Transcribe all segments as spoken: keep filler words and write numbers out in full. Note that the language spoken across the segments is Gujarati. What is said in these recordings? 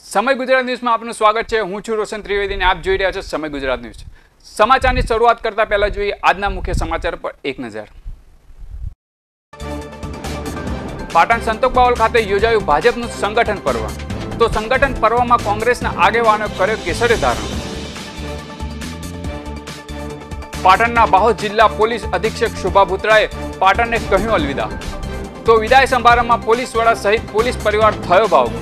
समय गुजरात न्यूज़ में आपનું સ્વાગત છે। હું છું રોશન ત્રિવેદી અને આપ જોઈ રહ્યા છો સમય ગુજરાત ન્યૂઝ। સમાચારની શરૂઆત કરતા પહેલા જોઈએ આજના મુખ્ય સમાચાર પર એક નજર। પાટણ સંતોક બાવલ ખાતે યોજાયું ભાજપનું સંગઠન પર્વ। તો સંગઠન પર્વમાં કોંગ્રેસના આગેવાનો કર્યો કેસરી ધારણ। પાટણના બાહોદ જિલ્લા પોલીસ અધિક્ષક શોભા ભૂતરાએ પાટણને કહ્યું અલવિદા। તો વિદાય સમારંભમાં પોલીસ વડા સહિત પોલીસ પરિવાર થયો ભાવુક।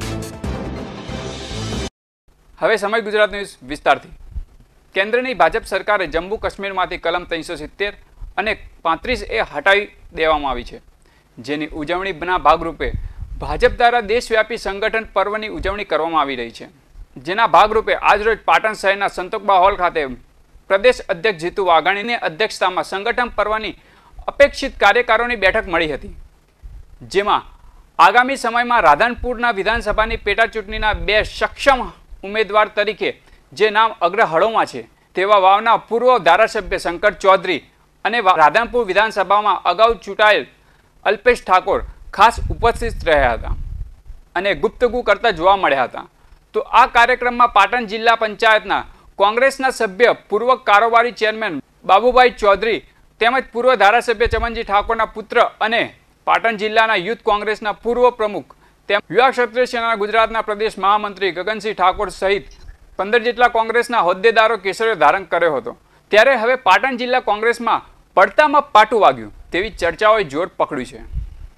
હવે સમય ગુજરાત ન્યૂઝ વિસ્તારથી। કેન્દ્રની ભાજપ સરકારે જમ્મુ કાશ્મીરમાંથી કલમ ત્રણસો સિત્તેર અને પાંત્રીસ એ હટાવી દેવામાં આવી છે, જેની ઉજવણીના ભાગરૂપે ભાજપ દ્વારા દેશવ્યાપી સંગઠન પર્વની ઉજવણી કરવામાં આવી રહી છે। જેના ભાગરૂપે આજરોજ પાટણ શહેરના સંતોકબા હોલ ખાતે પ્રદેશ અધ્યક્ષ જીતુ વાઘાણીની અધ્યક્ષતામાં સંગઠન પર્વની અપેક્ષિત કાર્યકરોની બેઠક મળી હતી, જેમાં આગામી સમયમાં રાધનપુરના વિધાનસભાની પેટા ચૂંટણીના બે સક્ષમ ઉમેદવાર તરીકે જે નામ અગ્રહળોમાં છે તેવા વાવના પૂર્વ ધારાસભ્ય શંકર ચૌધરી અને રાધનપુર વિધાનસભામાં અગાઉ ચૂંટાયેલ અલ્પેશ ઠાકોર ખાસ ઉપસ્થિત રહ્યા હતા અને ગુપ્તગુ કરતા જોવા મળ્યા હતા। તો આ કાર્યક્રમમાં પાટણ જિલ્લા પંચાયતના કોંગ્રેસના સભ્ય પૂર્વ કારોબારી ચેરમેન બાબુભાઈ ચૌધરી તેમજ પૂર્વ ધારાસભ્ય ચમનજી ઠાકોરના પુત્ર અને પાટણ જિલ્લાના યુથ કોંગ્રેસના પૂર્વ પ્રમુખ તેમ યુવા ક્ષત્રિય સેનાના ગુજરાતના પ્રદેશ મહામંત્રી ગગનસિંહ ઠાકોર સહિત પંદર જેટલા કોંગ્રેસના હોદ્દેદારો કેસરીઓ ધારણ કર્યો હતો। ત્યારે હવે પાટણ જિલ્લા કોંગ્રેસમાં પડતામાં પાટું વાગ્યું તેવી ચર્ચાઓએ જોર પકડ્યું છે।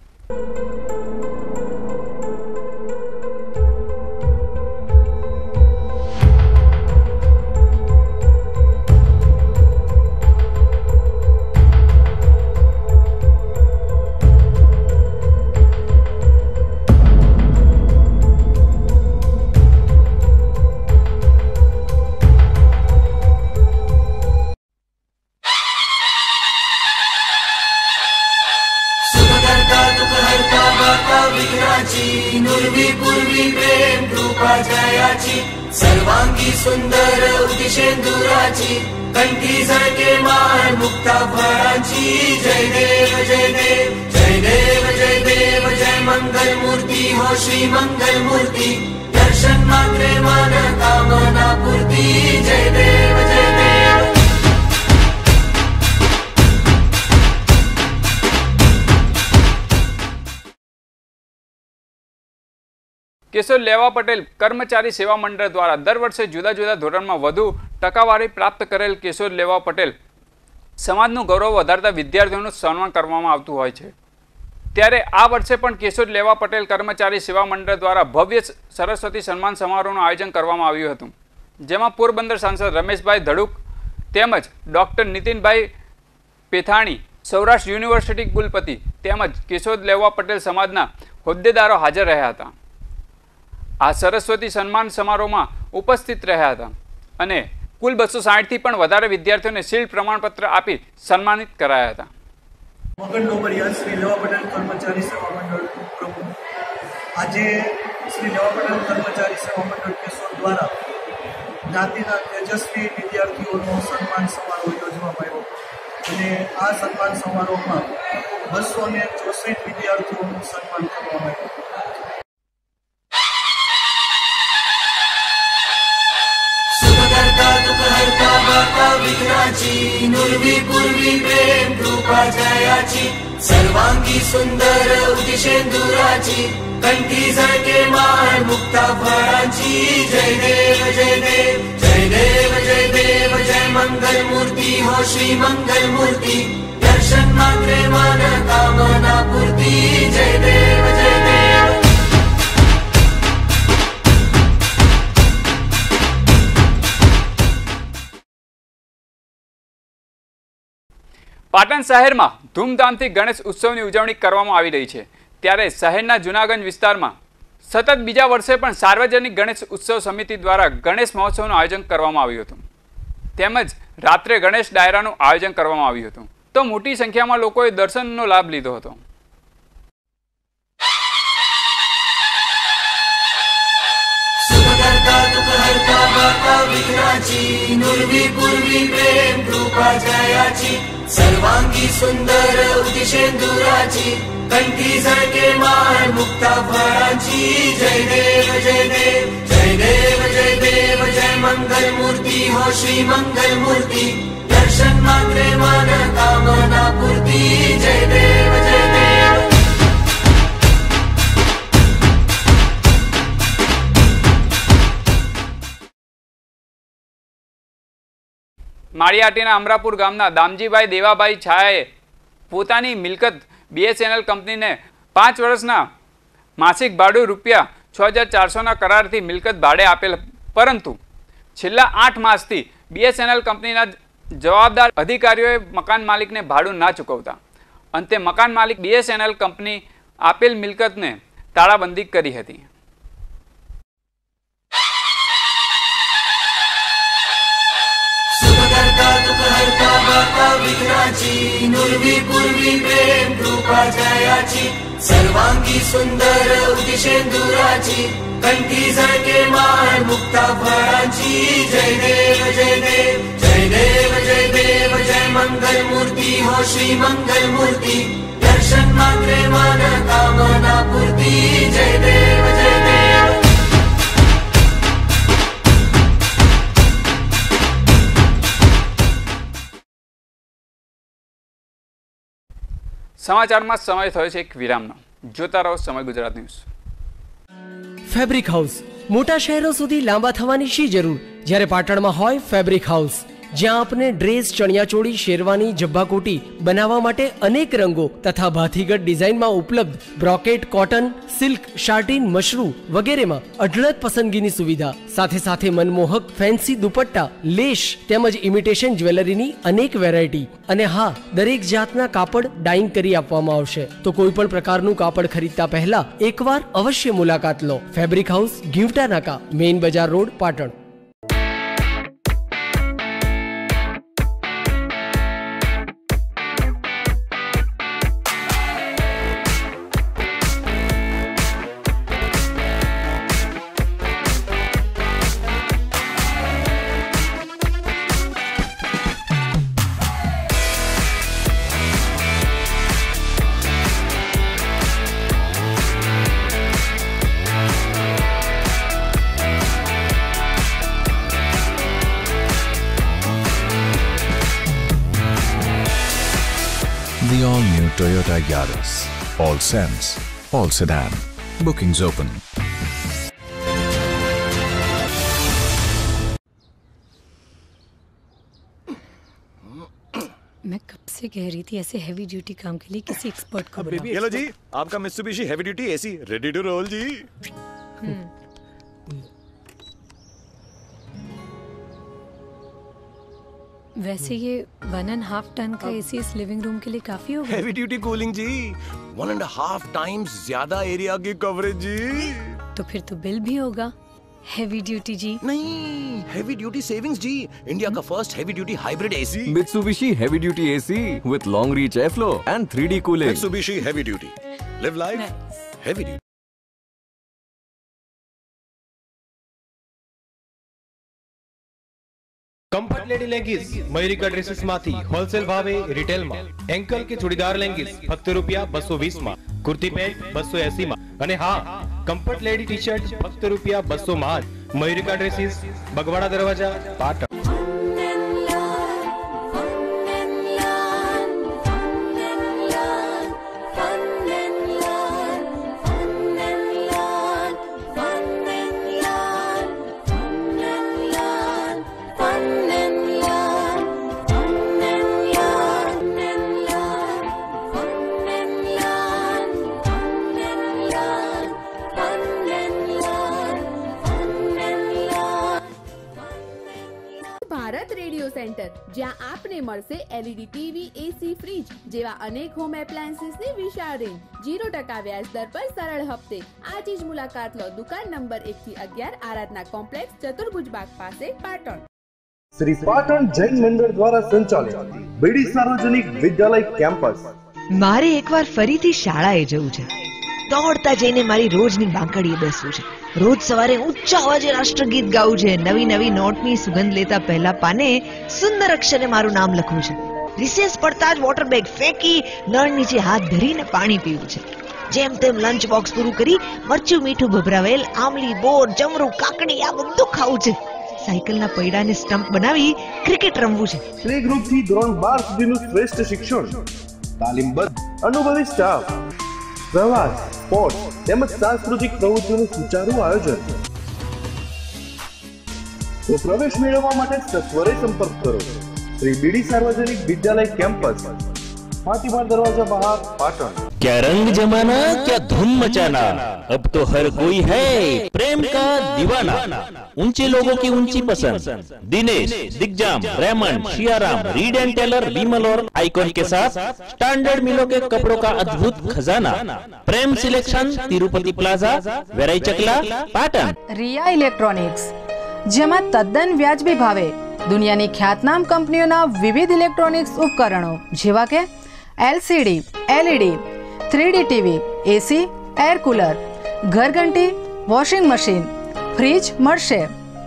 सर्वांगी सुंदर उदिशेंदुराची कंठी झळके माळ मुक्ता फळाची। जय देव जय देव जय देव जय देव जय मंगल मूर्ती हो श्री मंगल मूर्ती। दर्शन मात्रे मन कामना पूर्ती। जय देव जय देव। કેશોદ લેવા પટેલ કર્મચારી સેવા મંડળ દ્વારા દર વર્ષે જુદા જુદા ધોરણમાં વધુ ટકાવારી પ્રાપ્ત કરેલ કેશોદ લેવા પટેલ સમાજનું ગૌરવ વધારતા વિદ્યાર્થીઓનું સન્માન કરવામાં આવતું હોય છે। ત્યારે આ વર્ષે પણ કેશોદ લેવા પટેલ કર્મચારી સેવા મંડળ દ્વારા ભવ્ય સરસ્વતી સન્માન સમારોહનું આયોજન કરવામાં આવ્યું હતું, જેમાં પોરબંદર સાંસદ રમેશભાઈ ધડુક તેમજ ડોક્ટર નીતિનભાઈ પેથાણી, સૌરાષ્ટ્ર યુનિવર્સિટી કુલપતિ તેમજ કેશોદ લેવા પટેલ સમાજના હોદ્દેદારો હાજર રહ્યા હતા। આ સરસ્વતી સન્માન સમારોહમાં ઉપસ્થિત રહ્યા હતા અને કુલ બસો સાઠ થી પણ વધારે વિદ્યાર્થીઓને શિલ્ડ પ્રમાણપત્ર આપી સન્માનિત કરાયા હતા। મગન ડોબરિયા શ્રી લેવા પટેલ કર્મચારી સેવા મંડળ પ્રમુખ, આજે શ્રી લેવા પટેલ કર્મચારી સેવા મંડળ કેશોદ દ્વારા જ્ઞાતિના તેજસ્વી વિદ્યાર્થીઓનો સન્માન સમારોહ યોજવામાં આવ્યો અને આ સન્માન સમારોહમાં બસો ને ચોસઠ વિદ્યાર્થીઓનું સન્માન કરવામાં આવ્યું। विघ्नाची नुर्वी पूर्वी प्रेम कृपा जयाची सर्वांगी सुंदर उदिशेंदुराची कंठी झळके माळ मुक्ता फळाची। जय देव जय देव जय देव जय देव जय मंगल मूर्ती हो श्री मंगल मूर्ती। दर्शन मात्रे मन कामना पूर्ती। जय देव जय देव। પાટણ શહેરમાં ધૂમધામથી ગણેશ ઉત્સવની ઉજવણી કરવામાં આવી રહી છે। ત્યારે શહેરના જૂનાગંજ વિસ્તારમાં સતત બીજા વર્ષે પણ સાર્વજનિક ગણેશ ઉત્સવ સમિતિ દ્વારા ગણેશ મહોત્સવનું આયોજન કરવામાં આવ્યું હતું, તેમજ રાત્રે ગણેશ ડાયરાનું આયોજન કરવામાં આવ્યું હતું। તો મોટી સંખ્યામાં લોકોએ દર્શનનો લાભ લીધો હતો। विघ्नाची नुर्वी पूर्वी प्रेम कृपा जयाची सर्वांगी सुंदर उदिशेंदुराची कंठी झळके मान मुक्ता फळांची जय देव जय देव जय देव जय देव जय मंगल मूर्ती हो श्री मंगल मूर्ती दर्शन मात्रे मन कामना पूर्ती जय देव जय देव। માળિયાટીના અમરાપુર ગામના દામજીભાઈ દેવાભાઈ છાયાએ પોતાની મિલકત બીએસએનએલ કંપનીને પાંચ વર્ષના માસિક ભાડું રૂપિયા છ હજાર ચારસોના કરારથી મિલકત ભાડે આપેલ, પરંતુ છેલ્લા આઠ માસથી બીએસએનએલ કંપનીના જવાબદાર અધિકારીઓએ મકાન માલિકને ભાડું ના ચૂકવતા અંતે મકાન માલિક બીએસએનએલ કંપની આપેલ મિલકતને તાળાબંધી કરી હતી। नुर्वी पूर्वी प्रेम कृपा जयाची सर्वांगी सुंदर उदिशेंदुराची कंठी झळके मान मुक्ता फळांची जय देव जय देव जय देव जय देव जय मंगल मूर्ती हो श्री मंगल मूर्ती दर्शन मात्रे मन कामना पूर्ती जय देव जय देव। समाचार में समय थयो छे एक विरामनो। जोता रहो समय गुजरात न्यूज। ફેબ્રિક હાઉસ મોટા શહેરો સુધી લાંબા થવાની શી જરૂર, જ્યારે પાટણમાં હોય ફેબ્રિક હાઉસ, જ્યાં આપને ડ્રેસ, ચણિયાચોળી, શેરવાની, જબ્બાકોટી બનાવવા માટે અનેક રંગો તથા ભાતીગઢ ડિઝાઇનમાં ઉપલબ્ધ બ્રોકેટ, કોટન, સિલ્ક, શાર્ટીન, મશરૂ વગેરેમાં અઢળક પસંદગીની સુવિધા, સાથે સાથે મનમોહક ફેન્સી દુપટ્ટા, લેશ તેમજ ઇમિટેશન જ્વેલરીની અનેક વેરાયટી અને હા, દરેક જાતના કાપડ ડાઇંગ કરી આપવામાં આવશે। તો કોઈ પણ પ્રકારનું કાપડ ખરીદતા પહેલા એકવાર અવશ્ય મુલાકાત લો। ફેબ્રિક હાઉસ, ગીવટા નાકા, મેઇન બજાર road, Patan. The all-new Toyota Yaris. All sense, all sedan. Bookings open. मैं कब से कह रही थी ऐसे हैवी ड्यूटी काम के लिए किसी एक्सपर्ट को बुलाओ। हेलो जी, आपका Mitsubishi heavy duty AC ready to roll जी। वैसे ये वन एंड हाफ टन का एसी इस लिविंग रूम के लिए काफी होगा। हैवी ड्यूटी कूलिंग जी, वन एंड हाफ टाइम्स ज्यादा एरिया की कवरेज जी। तो फिर तो बिल भी होगा हैवी ड्यूटी जी। नहीं, हैवी ड्यूटी सेविंग्स जी, इंडिया का first heavy duty hybrid AC. Mitsubishi Heavy Duty A C with long reach airflow and three D cooling. Mitsubishi Heavy Duty, live life heavy duty। Comfort lady leggings Mayurika dresses માંથી હોલસેલ ભાવે રિટેલ માં, એન્કલ કે ચૂડીદાર લેગીસ ફક્ત રૂપિયા બસો વીસ માં, કુર્તી પેન્ટ બસો એસી માં અને હા, કમ્ફર્ટ લેડી ટી શર્ટ ફક્ત રૂપિયા બસો માં જ। મયુરિકા ડ્રેસીસ, બગવાડા દરવાજા, પાટણ। ભારત રેડિયો સેન્ટર, જ્યાં આપને મળશે એલઈડી ટીવી, એસી, ફ્રીજ જેવા અનેક હોમ એપ્લાયન્સીસની વિશાળ રેન્જ, જીરો ટકા વ્યાજ દર પર સરળ હપ્તે। આજે જ મુલાકાત લો। દુકાન નંબર એક થી અગિયાર, આરાધના કોમ્પ્લેક્સ, ચતુર્ભુજ બાગ પાસે, પાટણ। श्री पाटण जैन मंदिर द्वारा संचालित बीडी सार्वजनिक विद्यालय कैंपस। मारे एक बार फरीथी शाळाए जवुं छे। दौड़ता जईने मारी रोजनी बांकડીએ બેસવું છે। रोज सवारे ऊंचा अवाजे राष्ट्रगीत गाવું છે। नवी नवी नोटनी सुगंध लेता पहला पाने सुंदर अक्षरे मारू नाम लखવું છે। રિસેસ પડતા જ વોટર બેગ ફેંકી નળ નીચે હાથ ધરીને પાણી પીવું છે. જેમ તેમ લંચ બોક્સ પૂરું કરી મરચું મીઠું ભભરાવેલ આમલી બોર જમરૂ કાકડી આ બધું ખાવું છે. સાયકલના પૈડાને સ્ટમ્પ બનાવી ક્રિકેટ રમવું છે. પ્લે ગ્રુપ થી ધોરણ બાર સુધીનું શ્રેષ્ઠ શિક્ષણ, તાલીમબદ્ધ અનુભવી સ્ટાફ, પ્રવાસ, સ્પોર્ટ તેમજ સાંસ્કૃતિક પ્રવૃત્તિઓનું સુચારું આયોજન. તો પ્રવેશ મેળવવા માટે સત્વરે સંપર્ક કરો શ્રી બીડી સાર્વજનિક વિદ્યાલય કેમ્પસ, फातिमा दरवाजा बाहर, पाटन. क्या रंग जमाना, क्या धूम मचाना, अब तो हर कोई है प्रेम का दीवाना. ऊंचे लोगों की ऊंची पसंद, Dinesh, Digjam, Raymond, Siyaram, Reid and Taylor, Vimal और आइकॉन के साथ स्टैंडर्ड मिलों के कपड़ों का अद्भुत खजाना. Prem selection, Tirupati plaza, Verai Chakla, Patan. रिया इलेक्ट्रॉनिक्स, જેમાં તદ્દન વ્યાજબી ભાવે દુનિયાની ખ્યાતનામ કંપનીઓના વિવિધ ઇલેક્ટ્રોનિક્સ ઉપકરણો જેવા કે LCD, LED, three D TV, AC, air cooler, ઘરઘંટી, વોશિંગ મશીન, ફ્રીજ મળશે.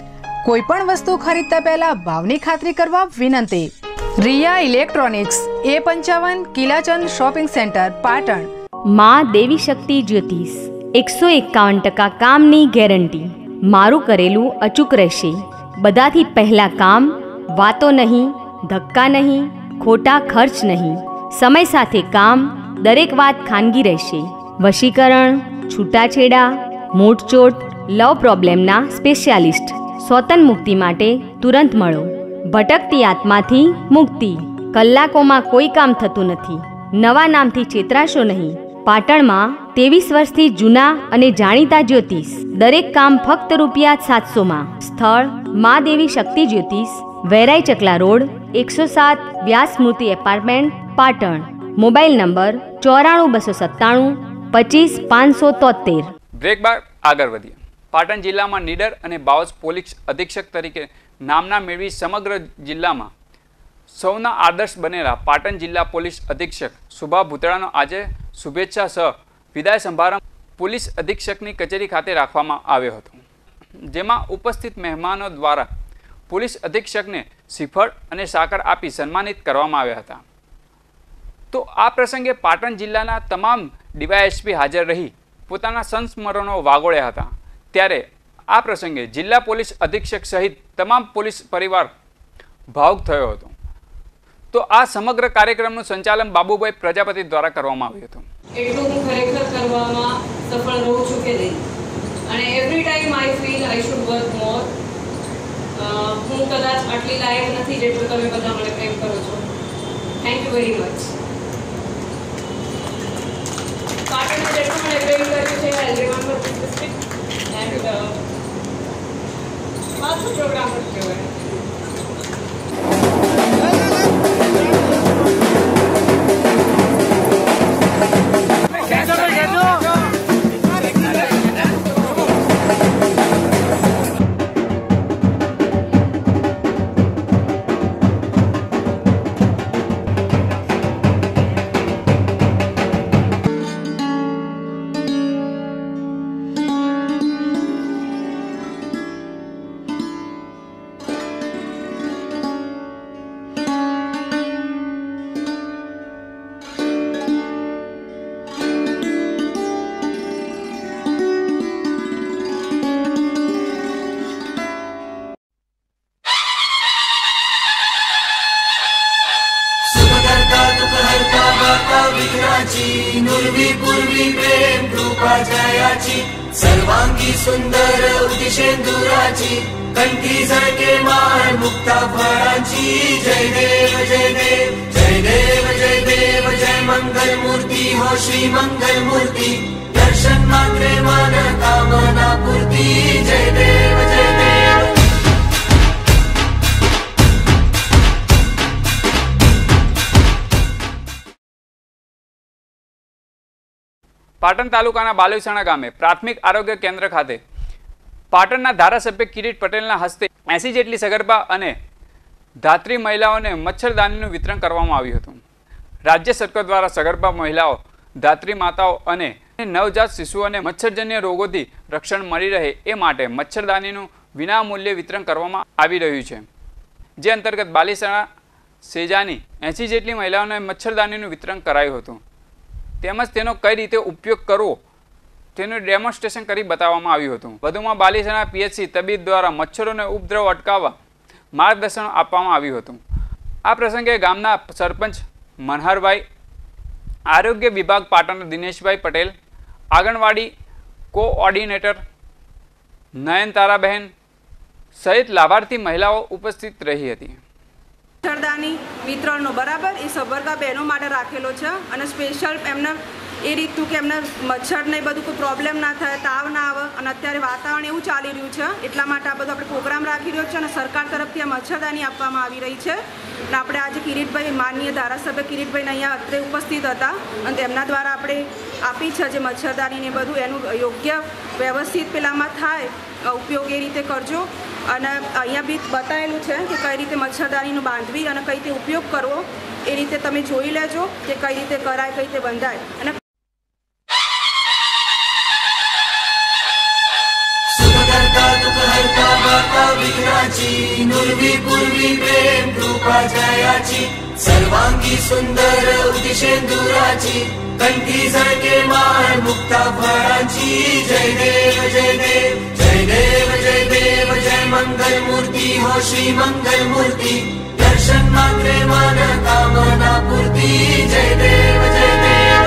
કોઈ પણ વસ્તુ ખરીદતા પહેલા ભાવની ખાતરી કરવા વિનંતી. રિયા ઇલેક્ટ્રોનિક્સ, એ પંચાવન કિલાચંદ શોપિંગ સેન્ટર, પાટણ. માં દેવી શક્તિ જ્યોતિષ, એકસો એકાવન ટકા કામની ગેરંટી. મારું કરેલું અચૂક રહેશે. બધાથી પહેલા કામ, વાતો નહીં, ધક્કા નહીં, ખોટા ખર્ચ નહીં. સમય સાથે કામ, દરેક વાત ખાનગી રહેશે. વશીકરણ, છૂટાછેડા, મૂઢચોટ, લવ પ્રોબ્લેમના સ્પેશિયાલિસ્ટ. સ્વતન મુક્તિ માટે તુરંત મળો. ભટકતી આત્માથી મુક્તિ. કલાકોમાં કોઈ કામ થતું નથી. નવા નામથી ચેતરાશો નહીં. પાટણમાં ત્રેવીસ વર્ષથી જૂના અને જાણીતા જ્યોતિષ. દરેક કામ ફક્ત રૂપિયા સાતસોમાં. સ્થળ મા દેવી શક્તિ જ્યોતિષ, વેરાઈ ચકલા રોડ, એકસો સાત Vyas Smriti apartment, Patan. Mobile number ચોરાણું બસો સત્તાણું પચીસ પાંચસો તોતેર. બ્રેક બાદ આગળ વધીએ. પાટણ જિલ્લામાં નીડર અને બાવસ પોલીસ અધિક્ષક તરીકે નામના મેળવી સમગ્ર જિલ્લામાં સૌના આદર્શ બનેલા પાટણ જિલ્લા પોલીસ અધિક્ષક શુભા ભૂતળાનો આજે શુભેચ્છા સહ વિદાય સમારંભ પોલીસ અધિક્ષકની કચેરી ખાતે રાખવામાં આવ્યો હતો, જેમાં ઉપસ્થિત મહેમાનો દ્વારા પોલીસ અધિક્ષકને શ્રીફળ અને સાકર આપી સન્માનિત કરવામાં આવ્યા હતા. તો આ પ્રસંગે પાટણ જિલ્લાના તમામ ડીવાયએસપી હાજર રહી પોતાના સંસ્મરણો વાગોળ્યા હતા. ત્યારે આ પ્રસંગે જિલ્લા પોલીસ અધિક્ષક સહિત તમામ પોલીસ પરિવાર ભાવુક થયો હતો. તો આ સમગ્ર કાર્યક્રમનું સંચાલન બાબુભાઈ પ્રજાપતિ દ્વારા કરવામાં આવ્યું હતું. એટલું હું ખરેખર કરવામાં સફળ રહું છું કે નહીં, અને every time I feel I should work more. હું કદાચ આટલી લાયક નથી જેટલું તમે બધા મને પ્રેમ કરો છો. Thank you very much. પાટણને જેટલું મને પ્રેમ કર્યું છે I remember this district and માત્ર પ્રોગ્રામ જ કહેવાય. नुर्वी पूर्वी प्रेम कृपा जयाची सर्वांगी सुंदर उदिशेंदुराची कंठी झळके माळ मुक्ता फळांची. जय देव जय देव जय देव जय देव जय मंगल मूर्ती हो श्री मंगल मूर्ती. दर्शन मात्रे मन कामना पूर्ती. जय देव जय देव. પાટણ તાલુકાના બાલુસાણા ગામે પ્રાથમિક આરોગ્ય કેન્દ્ર ખાતે પાટણના ધારાસભ્ય કિરીટ પટેલના હસ્તે એસી જેટલી સગર્ભા અને ધાત્રી મહિલાઓને મચ્છરદાનીનું વિતરણ કરવામાં આવ્યું હતું. રાજ્ય સરકાર દ્વારા સગર્ભા મહિલાઓ, ધાત્રી માતાઓ અને નવજાત શિશુઓને મચ્છરજન્ય રોગોથી રક્ષણ મળી રહે એ માટે મચ્છરદાનીનું વિનામૂલ્યે વિતરણ કરવામાં આવી રહ્યું છે, જે અંતર્ગત બાલુસાણા સેજાની એંસી જેટલી મહિલાઓને મચ્છરદાનીનું વિતરણ કરાયું હતું તેમજ તેનો કઈ રીતે ઉપયોગ કરવો તેનું ડેમોન્સ્ટ્રેશન કરી બતાવવામાં આવ્યું હતું. વધુમાં બાલીસણા પીએચસી તબીબ દ્વારા મચ્છરોને ઉપદ્રવ અટકાવવા માર્ગદર્શન આપવામાં આવ્યું હતું. આ પ્રસંગે ગામના સરપંચ મનહરભાઈ, આરોગ્ય વિભાગ પાટણ દિનેશભાઈ પટેલ, આંગણવાડી કોઓર્ડિનેટર નયનતારાબહેન સહિત લાભાર્થી મહિલાઓ ઉપસ્થિત રહી હતી. મચ્છરદાની વિતરણનો બરાબર એ સબર્ગા બહેનો માટે રાખેલો છે અને સ્પેશિયલ એમને એ રીતનું કે એમને મચ્છર ને બધું કોઈ પ્રોબ્લેમ ના થાય, તાવ ના આવે અને અત્યારે વાતાવરણ એવું ચાલી રહ્યું છે એટલા માટે આ બધો આપણે પ્રોગ્રામ રાખી રહ્યો છે અને સરકાર તરફથી આ મચ્છરદાની આપવામાં આવી રહી છે. અને આપણે આજે કિરીટભાઈ, માનનીય ધારાસભ્ય કિરીટભાઈને અહીંયા અત્રે ઉપસ્થિત હતા અને તેમના દ્વારા આપણે આપી છે જે મચ્છરદાની ને બધું એનું યોગ્ય વ્યવસ્થિત પેલામાં થાય ઉપયોગ એ રીતે કરજો. અને અહીંયા બી બતાવેલું છે કે કઈ રીતે મચ્છરદાનીનું બાંધવી અને કઈ રીતે ઉપયોગ કરવો એ રીતે તમે જોઈ લેજો કે કઈ રીતે કરાય, કઈ રીતે બંધાય. અને विघ्नाची नुर्वी पूर्वी प्रेम कृपा जयाची सर्वांगी सुंदर उदिशेंदुराची कंठी झळके माळ मुक्ता फळांची जय देव जय देव जय देव जय देव जय मंगल मूर्ती हो श्री मंगल मूर्ती दर्शन मात्रे मन कामना पूर्ती जय देव जय देव.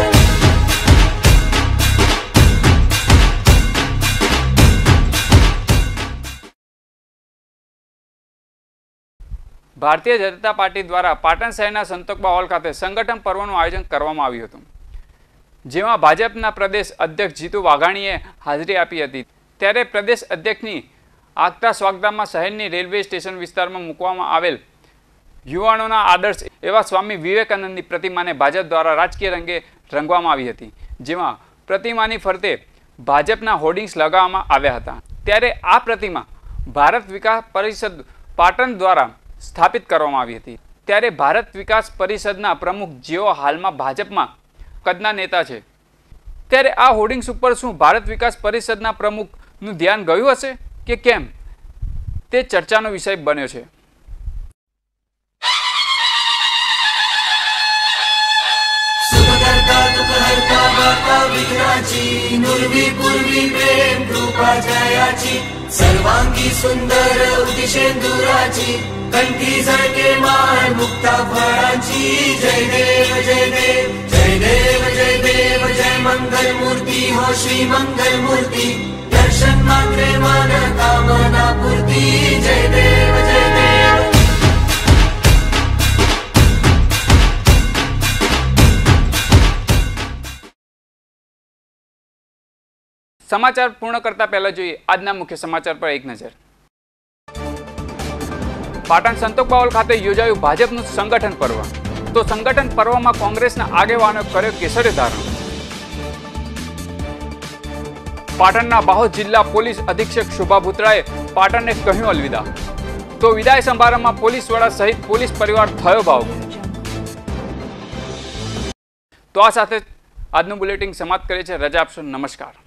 ભારતીય જનતા પાર્ટી દ્વારા પાટણ શહેરના સંતોકબા હોલ ખાતે સંગઠન પર્વનું આયોજન કરવામાં આવ્યું હતું, જેમાં ભાજપના પ્રદેશ અધ્યક્ષ જીતુ વાઘાણીએ હાજરી આપી હતી. ત્યારે પ્રદેશ અધ્યક્ષની આગતા સ્વાગતામાં શહેરની રેલવે સ્ટેશન વિસ્તારમાં મૂકવામાં આવેલ યુવાનોના આદર્શ એવા સ્વામી વિવેકાનંદની પ્રતિમાને ભાજપ દ્વારા રાજકીય રંગે રંગવામાં આવી હતી, જેમાં પ્રતિમાની ફરતે ભાજપના હોર્ડિંગ્સ લગાવવામાં આવ્યા હતા. ત્યારે આ પ્રતિમા ભારત વિકાસ પરિષદ પાટણ દ્વારા સ્થાપિત કરવામાં આવી હતી. ત્યારે ભારત વિકાસ પરિષદના પ્રમુખ જેઓ હાલમાં ભાજપમાં કદના નેતા છે, ત્યારે આ હોર્ડિંગ્સ ઉપર શું ભારત વિકાસ પરિષદના પ્રમુખનું ધ્યાન ગયું હશે કે કેમ તે ચર્ચાનો વિષય બન્યો છે. विघ्नाची नुर्वी पूर्वी प्रेम कृपा जयाची सर्वांगी सुंदर उदिशेंदुराची कंठी झळके माळ मुक्ता फळांची जय देव जय देव जय देव जय देव जय मंगल मूर्ती हो श्री मंगल मूर्ती दर्शन मात्रे मन कामना पूर्ती जय देव जय देव. સમાચાર પૂર્ણ કરતા પહેલા જોઈએ આજના મુખ્ય સમાચાર પર એક નજર. પાટણ સંતોકબા હોલ ખાતે યોજાયું ભાજપનું સંગઠન પર્વ. તો સંગઠન પર્વમાં કોંગ્રેસના આગેવાનો કર્યો કેસરી ધારણ. પાટણના દાહોદ જિલ્લા પોલીસ અધિક્ષક શુભા ભૂતરાએ પાટણને કહ્યું અલવિદા. તો વિદાય સમારંભમાં પોલીસ વડા સહિત પોલીસ પરિવાર થયો ભાવ. તો આ સાથે આજનું બુલેટિન સમાપ્ત કરે છે. રજા આપશો. નમસ્કાર.